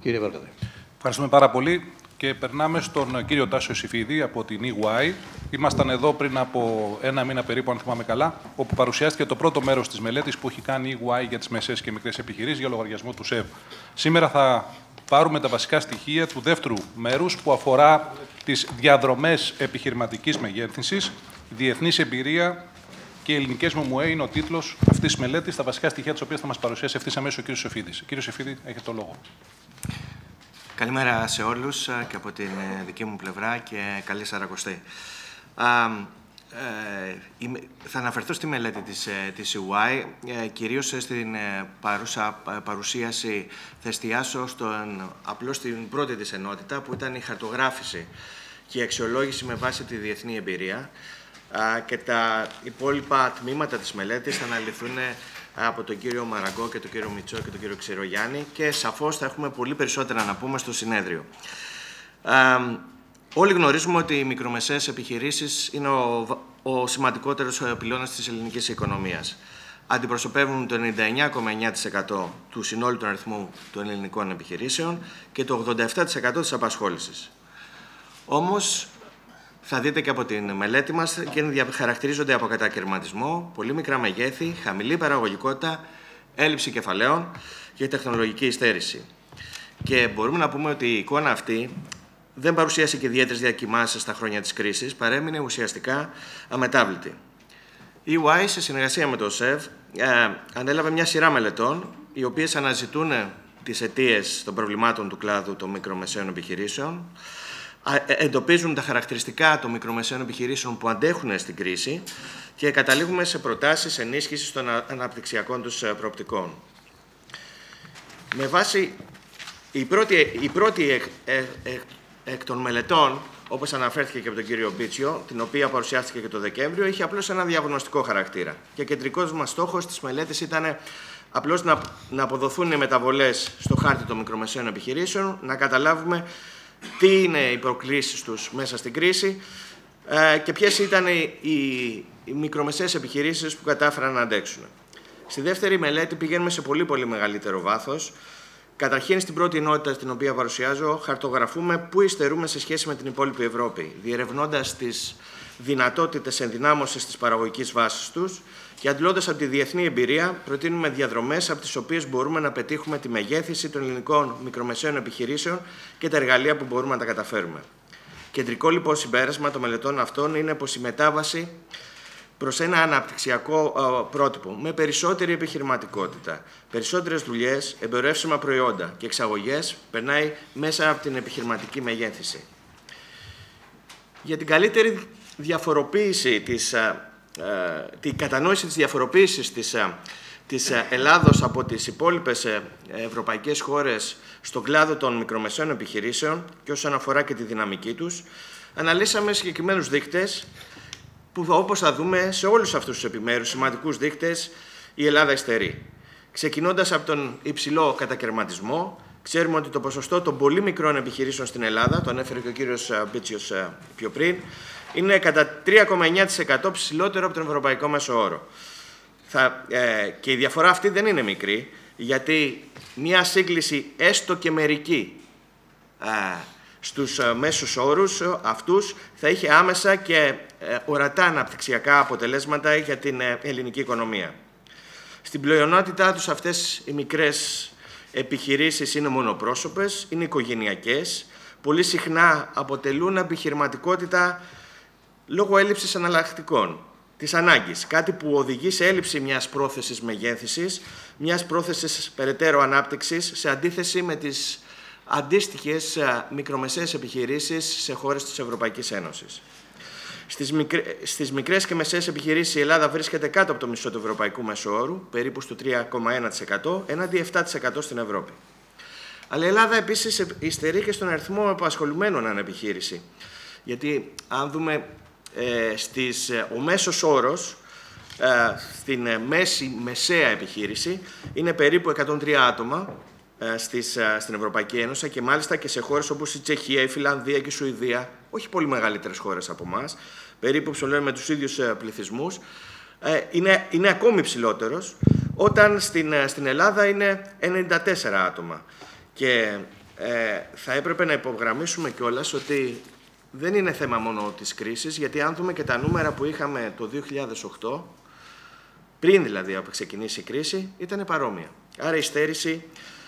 Κύριε Βαρκαδέ. Ευχαριστούμε πάρα πολύ και περνάμε στον κύριο Τάσιο Σιφίδη από την EY. Ήμασταν εδώ πριν από ένα μήνα περίπου, αν θυμάμαι καλά, όπου παρουσιάστηκε το πρώτο μέρος της μελέτης που έχει κάνει η EY για τις μεσαίες και μικρές επιχειρήσεις για λογαριασμό του ΣΕΒ. Σήμερα θα πάρουμε τα βασικά στοιχεία του δεύτερου μέρους που αφορά τις διαδρομές επιχειρηματικής μεγέθυνσης, διεθνής εμπειρία και ελληνικές ΜΜΕ είναι ο τίτλος αυτής της μελέτης, τα βασικά στοιχεία τις οποίες θα μας παρουσιάσει ευθύς αμέσως ο κύριος Σιφίδης. Κύριε Σιφίδη, έχετε το λόγο. Καλημέρα σε όλους και από την δική μου πλευρά και καλή Σαρακοστή. Θα αναφερθώ στη μελέτη της EY, κυρίως στην παρούσα παρουσίαση θα εστιάσω απλώς στην πρώτη της ενότητα που ήταν η χαρτογράφηση και η αξιολόγηση με βάση τη διεθνή εμπειρία και τα υπόλοιπα τμήματα της μελέτης θα αναλυθούν από τον κύριο Μαραγκό και τον κύριο Μητσό και τον κύριο Ξηρογιάννη και σαφώς θα έχουμε πολύ περισσότερα να πούμε στο συνέδριο. Όλοι γνωρίζουμε ότι οι μικρομεσαίες επιχειρήσεις είναι ο σημαντικότερος πυλώνας της ελληνικής οικονομίας. Αντιπροσωπεύουν το 99,9% του συνόλου του αριθμού των ελληνικών επιχειρήσεων και το 87% της απασχόλησης. Όμως, θα δείτε και από την μελέτη μας και χαρακτηρίζονται από κατακαιρματισμό, πολύ μικρά μεγέθη, χαμηλή παραγωγικότητα, έλλειψη κεφαλαίων και τεχνολογική υστέρηση. Και μπορούμε να πούμε ότι η εικόνα αυτή δεν παρουσίασε και ιδιαίτερες διακοιμάνσεις στα χρόνια της κρίσης, παρέμεινε ουσιαστικά αμετάβλητη. Η EY, σε συνεργασία με το ΣΕΒ, ανέλαβε μια σειρά μελετών, οι οποίες αναζητούν τις αιτίες των προβλημάτων του κλάδου των μικρομεσαίων επιχειρήσεων, εντοπίζουν τα χαρακτηριστικά των μικρομεσαίων επιχειρήσεων που αντέχουν στην κρίση και καταλήγουμε σε προτάσεις ενίσχυσης των αναπτυξιακών τους προοπτικών. Με βάση η πρώτη εκ των μελετών, όπως αναφέρθηκε και από τον κύριο Μπίτσιο, την οποία παρουσιάστηκε και το Δεκέμβριο, είχε απλώς ένα διαγνωστικό χαρακτήρα. Και κεντρικός μας στόχος της μελέτης ήταν απλώς να αποδοθούν οι μεταβολές στο χάρτη των μικρομεσαίων επιχειρήσεων, να καταλάβουμε τι είναι οι προκλήσεις τους μέσα στην κρίση και ποιες ήταν οι μικρομεσαίες επιχειρήσεις που κατάφεραν να αντέξουν. Στη δεύτερη μελέτη πηγαίνουμε σε πολύ μεγαλύτερο βάθος. Καταρχήν, στην πρώτη ενότητα την οποία παρουσιάζω, χαρτογραφούμε πού υστερούμε σε σχέση με την υπόλοιπη Ευρώπη, διερευνώντας τις δυνατότητες ενδυνάμωσης της παραγωγικής βάσης τους και αντλώντας από τη διεθνή εμπειρία, προτείνουμε διαδρομές από τις οποίες μπορούμε να πετύχουμε τη μεγέθυνση των ελληνικών μικρομεσαίων επιχειρήσεων και τα εργαλεία που μπορούμε να τα καταφέρουμε. Κεντρικό λοιπόν συμπέρασμα των μελετών αυτών είναι πως η μετάβαση προς ένα αναπτυξιακό πρότυπο με περισσότερη επιχειρηματικότητα, περισσότερες δουλειές, εμπορεύσιμα προϊόντα και εξαγωγές περνάει μέσα από την επιχειρηματική μεγέθυνση. Για την καλύτερη διαφοροποίηση την κατανόηση της διαφοροποίησης της Ελλάδος από τις υπόλοιπες ευρωπαϊκές χώρες στον κλάδο των μικρομεσαίων επιχειρήσεων και όσον αφορά και τη δυναμική τους, αναλύσαμε συγκεκριμένους δείκτες που όπως θα δούμε σε όλους αυτούς τους επιμέρους σημαντικούς δείκτες η Ελλάδα υστερεί. Ξεκινώντας από τον υψηλό κατακαιρματισμό, ξέρουμε ότι το ποσοστό των πολύ μικρών επιχειρήσεων στην Ελλάδα, το ανέφερε και ο κύριος Μπίτσιος πιο πριν, είναι κατά 3,9% ψηλότερο από τον ευρωπαϊκό μέσο όρο. Και η διαφορά αυτή δεν είναι μικρή, γιατί μια σύγκληση έστω και μερική στους μέσους όρους αυτούς θα είχε άμεσα και ορατά αναπτυξιακά αποτελέσματα για την ελληνική οικονομία. Στην πλειονότητά τους αυτές οι μικρές επιχειρήσεις είναι μονοπρόσωπες, είναι οικογενειακές, πολύ συχνά αποτελούν επιχειρηματικότητα λόγω έλλειψης εναλλακτικών, της ανάγκης, κάτι που οδηγεί σε έλλειψη μιας πρόθεσης μεγέθυνσης, μιας πρόθεσης περαιτέρω ανάπτυξης, σε αντίθεση με τις αντίστοιχες μικρομεσαίες επιχειρήσεις σε χώρες της Ευρωπαϊκής Ένωσης. Στις μικρές και μεσαίες επιχειρήσεις η Ελλάδα βρίσκεται κάτω από το μισό του ευρωπαϊκού μέσου όρου, περίπου στο 3,1%, έναντι 7% στην Ευρώπη. Αλλά η Ελλάδα επίσης υστερεί και στον αριθμό απασχολουμένων ανά επιχείρηση. Γιατί αν δούμε ο μέσος όρος στην μεσαία επιχείρηση είναι περίπου 103 άτομα στην Ευρωπαϊκή Ένωση και μάλιστα και σε χώρες όπως η Τσεχία, η Φιλανδία και η Σουηδία, όχι πολύ μεγαλύτερες χώρες από εμάς, περίπου με τους ίδιους πληθυσμούς, είναι ακόμη ψηλότερος, όταν στην Ελλάδα είναι 94 άτομα. Και θα έπρεπε να υπογραμμίσουμε κιόλας ότι δεν είναι θέμα μόνο της κρίσης, γιατί αν δούμε και τα νούμερα που είχαμε το 2008, πριν δηλαδή από ξεκινήσει η κρίση, ήταν παρόμοια. Άρα η στέρηση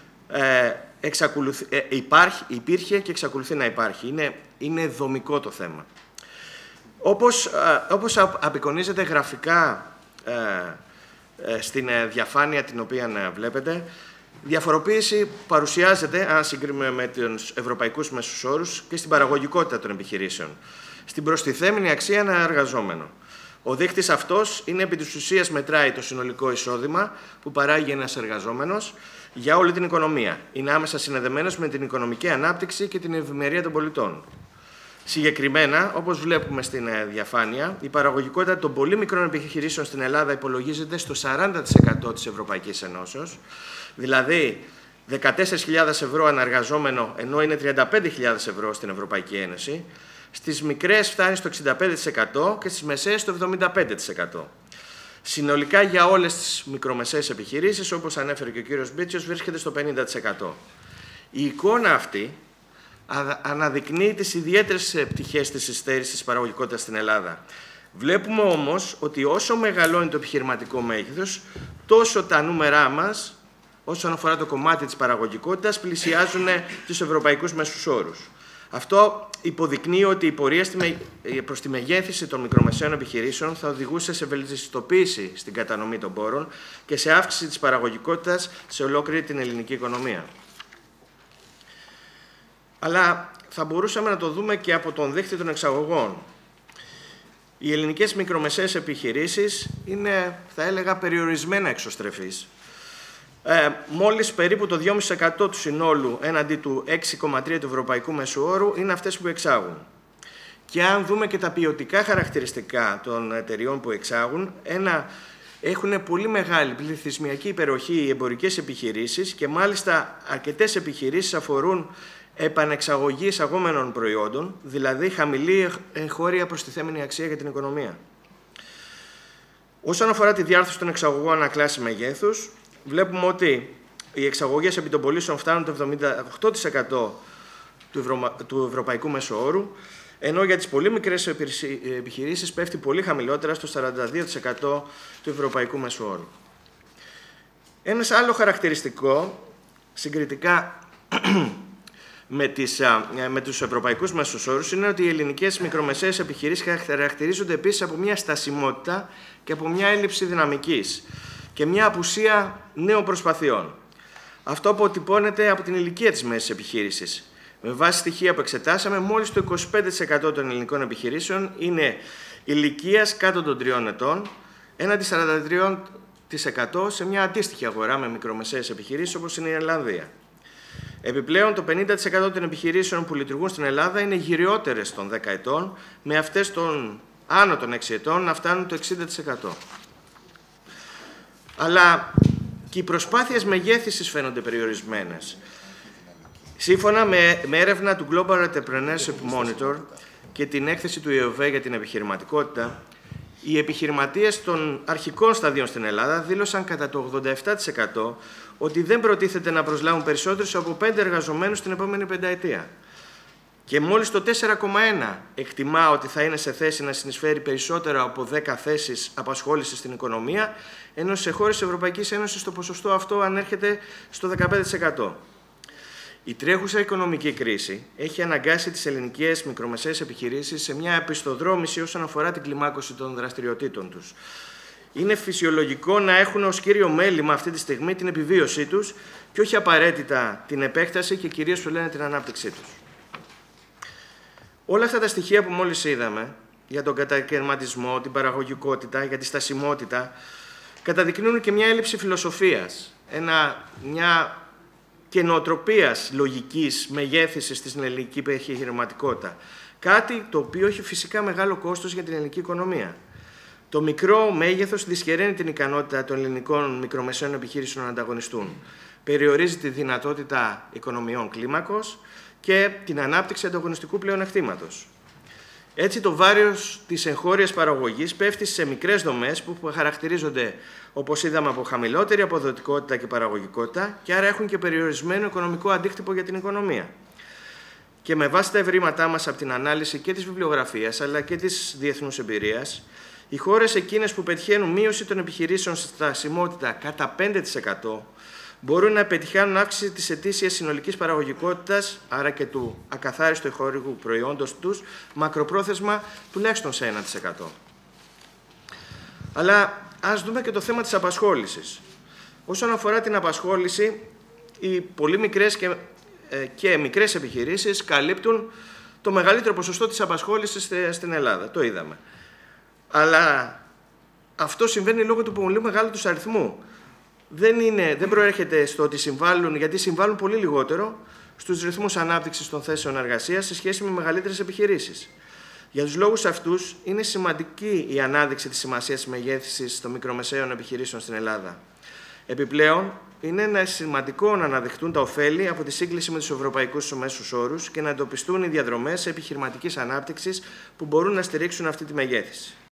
υπήρχε και εξακολουθεί να υπάρχει. Είναι δομικό το θέμα. Όπως απεικονίζεται γραφικά στην διαφάνεια την οποία βλέπετε, διαφοροποίηση παρουσιάζεται, αν συγκρίνουμε με τους ευρωπαϊκούς μέσους όρους, και στην παραγωγικότητα των επιχειρήσεων. Στην προστιθέμενη αξία ανά εργαζόμενο. Ο δείκτης αυτός είναι επί της ουσίας μετράει το συνολικό εισόδημα που παράγει ένας εργαζόμενος για όλη την οικονομία. Είναι άμεσα συνδεδεμένος με την οικονομική ανάπτυξη και την ευημερία των πολιτών. Συγκεκριμένα, όπως βλέπουμε στην διαφάνεια, η παραγωγικότητα των πολύ μικρών επιχειρήσεων στην Ελλάδα υπολογίζεται στο 40% της Ευρωπαϊκής Ενώσεως, δηλαδή 14.000 ευρώ αναεργαζόμενο, ενώ είναι 35.000 ευρώ στην Ευρωπαϊκή Ένωση. Στις μικρές φτάνει στο 65% και στις μεσαίες στο 75%. Συνολικά για όλες τις μικρομεσαίες επιχειρήσεις, όπως ανέφερε και ο κύριος Μπίτσιος, βρίσκεται στο 50%. Η εικόνα αυτή αναδεικνύει τις ιδιαίτερες πτυχές της υστέρησης της παραγωγικότητας στην Ελλάδα. Βλέπουμε όμως ότι όσο μεγαλώνει το επιχειρηματικό μέγεθος, τόσο τα νούμερά μας, όσον αφορά το κομμάτι της παραγωγικότητας, πλησιάζουν τους ευρωπαϊκούς μέσους όρους. Αυτό υποδεικνύει ότι η πορεία προς τη μεγέθυνση των μικρομεσαίων επιχειρήσεων θα οδηγούσε σε βελτιστοποίηση στην κατανομή των πόρων και σε αύξηση της παραγωγικότητας σε ολόκληρη την ελληνική οικονομία. Αλλά θα μπορούσαμε να το δούμε και από τον δείκτη των εξαγωγών. Οι ελληνικές μικρομεσαίες επιχειρήσεις είναι, θα έλεγα, περιορισμένα εξωστρεφείς. Μόλις περίπου το 2,5% του συνόλου έναντι του 6,3% του ευρωπαϊκού μέσου όρου είναι αυτές που εξάγουν. Και αν δούμε και τα ποιοτικά χαρακτηριστικά των εταιριών που εξάγουν, έχουν πολύ μεγάλη πληθυσμιακή υπεροχή οι εμπορικές επιχειρήσεις και μάλιστα αρκετές επιχειρήσεις αφορούν επανεξαγωγή εισαγόμενων προϊόντων, δηλαδή χαμηλή εγχώρια προστιθέμενη αξία για την οικονομία. Όσον αφορά τη διάρθρωση των εξαγωγών ανά κλάση μεγέθους, βλέπουμε ότι οι εξαγωγές επί των πωλήσεων φτάνουν το 78% του ευρωπαϊκού μέσου όρου, ενώ για τις πολύ μικρές επιχειρήσεις πέφτει πολύ χαμηλότερα στο 42% του ευρωπαϊκού μέσου όρου. Ένας άλλο χαρακτηριστικό, συγκριτικά με τους ευρωπαϊκούς μέσους όρους, είναι ότι οι ελληνικές μικρομεσαίες επιχειρήσεις χαρακτηρίζονται επίσης από μια στασιμότητα και από μια έλλειψη δυναμικής και μια απουσία νέων προσπαθειών. Αυτό αποτυπώνεται από την ηλικία της μέσης επιχείρησης. Με βάση στοιχεία που εξετάσαμε, μόλις το 25% των ελληνικών επιχειρήσεων είναι ηλικίας κάτω των 3 ετών, έναντι 43% σε μια αντίστοιχη αγορά με μικρομεσαίες επιχειρήσεις όπως είναι η Ιρλανδία. Επιπλέον, το 50% των επιχειρήσεων που λειτουργούν στην Ελλάδα είναι γυριότερες των 10 ετών, με αυτές των άνω των 6 ετών να φτάνουν το 60%. Αλλά και οι προσπάθειες μεγέθυνσης φαίνονται περιορισμένες. Σύμφωνα με έρευνα του Global Entrepreneurship Monitor και την έκθεση του ΙΟΒ για την επιχειρηματικότητα, οι επιχειρηματίες των αρχικών σταδίων στην Ελλάδα δήλωσαν κατά το 87% ότι δεν προτίθεται να προσλάβουν περισσότερους από 5 εργαζομένους την επόμενη πενταετία. Και μόλις το 4,1% εκτιμά ότι θα είναι σε θέση να συνεισφέρει περισσότερο από 10 θέσεις απασχόλησης στην οικονομία, ενώ σε χώρες της Ευρωπαϊκής Ένωσης το ποσοστό αυτό ανέρχεται στο 15%. Η τρέχουσα οικονομική κρίση έχει αναγκάσει τις ελληνικές μικρομεσαίες επιχειρήσεις σε μια επιστοδρόμηση όσον αφορά την κλιμάκωση των δραστηριοτήτων τους. Είναι φυσιολογικό να έχουν ως κύριο μέλημα αυτή τη στιγμή την επιβίωσή τους και όχι απαραίτητα την επέκταση και κυρίως που λένε την ανάπτυξή τους. Όλα αυτά τα στοιχεία που μόλις είδαμε για τον κατακαιρματισμό, την παραγωγικότητα, για τη στασιμότητα, καταδεικνύουν και μια έλλειψη φιλοσοφίας, μια και νοοτροπίας λογικής μεγέθυνσης στην ελληνική επιχειρηματικότητα. Κάτι το οποίο έχει φυσικά μεγάλο κόστος για την ελληνική οικονομία. Το μικρό μέγεθος δυσχεραίνει την ικανότητα των ελληνικών μικρομεσαίων επιχειρήσεων να ανταγωνιστούν. Περιορίζει τη δυνατότητα οικονομιών κλίμακος και την ανάπτυξη ανταγωνιστικού πλεονεκτήματος. Έτσι, το βάρος της εγχώριας παραγωγής πέφτει σε μικρές δομές που χαρακτηρίζονται όπως είδαμε, από χαμηλότερη αποδοτικότητα και παραγωγικότητα και άρα έχουν και περιορισμένο οικονομικό αντίκτυπο για την οικονομία. Και με βάση τα ευρήματά μας από την ανάλυση και της βιβλιογραφίας αλλά και της διεθνούς εμπειρίας, οι χώρες εκείνες που πετυχαίνουν μείωση των επιχειρήσεων στη στασιμότητα κατά 5% μπορούν να πετυχάνουν αύξηση της ετήσιας συνολικής παραγωγικότητας, άρα και του ακαθάριστου εγχώριου προϊόντος τους, μακροπρόθεσμα τουλάχιστον σε 1%. Αλλά ας δούμε και το θέμα της απασχόλησης. Όσον αφορά την απασχόληση, οι πολύ μικρές και μικρές επιχειρήσεις καλύπτουν το μεγαλύτερο ποσοστό της απασχόλησης στην Ελλάδα. Το είδαμε. Αλλά αυτό συμβαίνει λόγω του πολύ μεγάλου τους αριθμού. Δεν προέρχεται στο ότι συμβάλλουν, γιατί συμβάλλουν πολύ λιγότερο στους ρυθμούς ανάπτυξης των θέσεων εργασίας σε σχέση με μεγαλύτερες επιχειρήσεις. Για τους λόγους αυτούς, είναι σημαντική η ανάδειξη της σημασίας της μεγέθυνσης των μικρομεσαίων επιχειρήσεων στην Ελλάδα. Επιπλέον, είναι σημαντικό να αναδειχτούν τα ωφέλη από τη σύγκληση με τους ευρωπαϊκούς μέσους όρους και να εντοπιστούν οι διαδρομές επιχειρηματικής ανάπτυξης που μπορούν να στηρίξουν αυτή τη μεγέθυνση.